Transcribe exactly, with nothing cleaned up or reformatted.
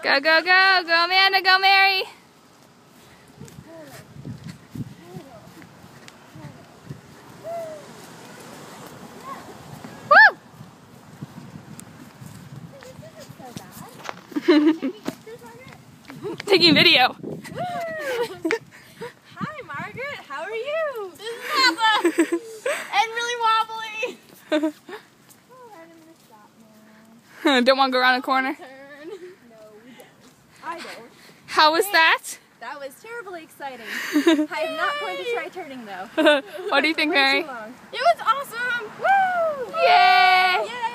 Go, go, go. Go, Amanda. Go, Mary. Woo! Taking video. Hi, Margaret. How are you? This is Papa. And really wobbly. Oh, I'm gonna stop now. Don't want to go around the corner? Turn. No, we don't. I don't. How was that? That was terribly exciting. I am not going to try turning though. What do you think, Way Mary? too long. It was awesome. Woo! Yay! Yay!